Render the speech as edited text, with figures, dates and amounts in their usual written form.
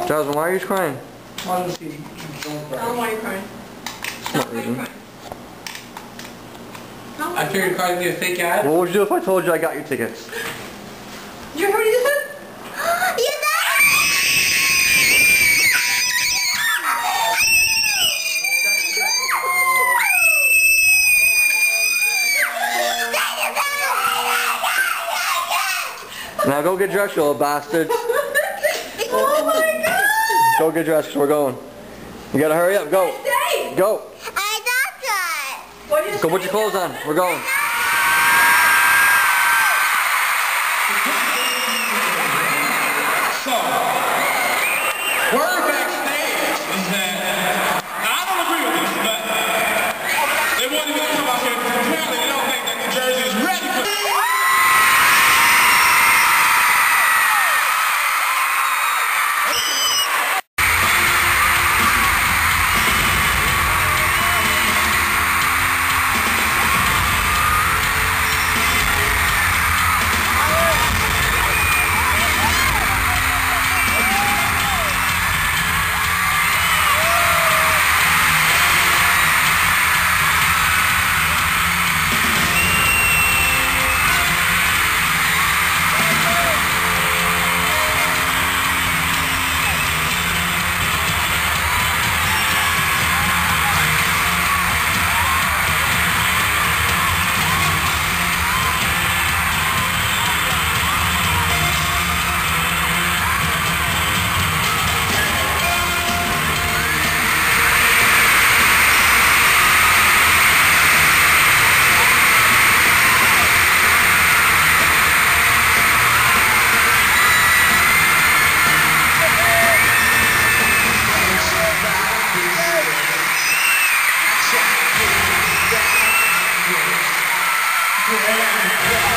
Jasmine, why are you crying? Tell them why you're crying. Tell them why you're crying. I figured it'd probably be a fake ad. What would you do if I told you I got your tickets? You heard what you said? Now go get dressed, you little bastard. Oh my god! Go get dressed, we're going. You gotta hurry up, go. Go. Go put your clothes on, we're going. So, word backstage is that, I don't agree with this, but they won't even come out here because apparently they don't think that New Jersey is ready for this. Yeah.